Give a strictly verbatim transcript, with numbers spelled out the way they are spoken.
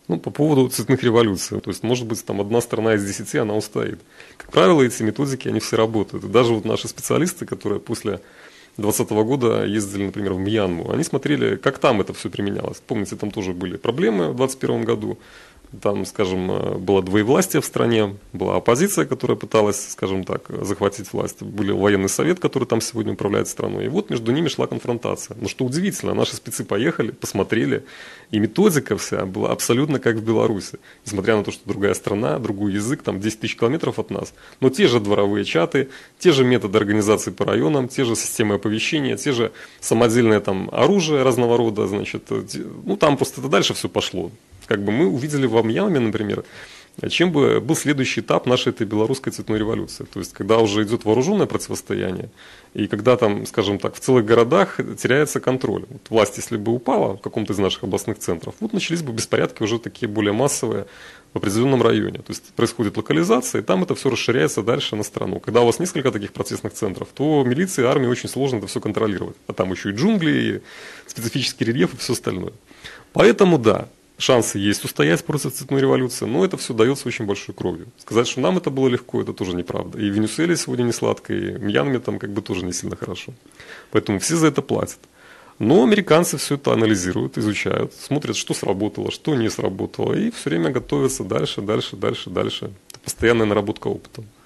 Ну, по поводу цветных революций. То есть, может быть, там одна страна из десяти, она устоит. Как правило, эти методики, они все работают. И даже вот наши специалисты, которые после двадцатого года ездили, например, в Мьянму, они смотрели, как там это все применялось. Помните, там тоже были проблемы в двадцать первом году. Там, скажем, было двоевластие в стране, была оппозиция, которая пыталась, скажем так, захватить власть. Был военный совет, который там сегодня управляет страной. И вот между ними шла конфронтация. Но что удивительно, наши спецы поехали, посмотрели, и методика вся была абсолютно как в Беларуси. Несмотря на то, что другая страна, другой язык, там десять тысяч километров от нас, но те же дворовые чаты, те же методы организации по районам, те же системы оповещения, те же самодельное там оружие разного рода, значит, ну там просто это дальше все пошло. Как бы мы увидели в Мьянме, например, чем бы был следующий этап нашей этой белорусской цветной революции. То есть, когда уже идет вооруженное противостояние, и когда там, скажем так, в целых городах теряется контроль. Вот власть, если бы упала в каком-то из наших областных центров, вот начались бы беспорядки уже такие более массовые в определенном районе. То есть, происходит локализация, и там это все расширяется дальше на страну. Когда у вас несколько таких протестных центров, то милиции и армии очень сложно это все контролировать. А там еще и джунгли, и специфический рельеф, и все остальное. Поэтому да. Шансы есть устоять против цветной революции, но это все дается очень большой кровью. Сказать, что нам это было легко, это тоже неправда. И в Венесуэле сегодня не сладко, и в Мьянме там как бы тоже не сильно хорошо. Поэтому все за это платят. Но американцы все это анализируют, изучают, смотрят, что сработало, что не сработало, и все время готовятся дальше, дальше, дальше, дальше. Это постоянная наработка опыта.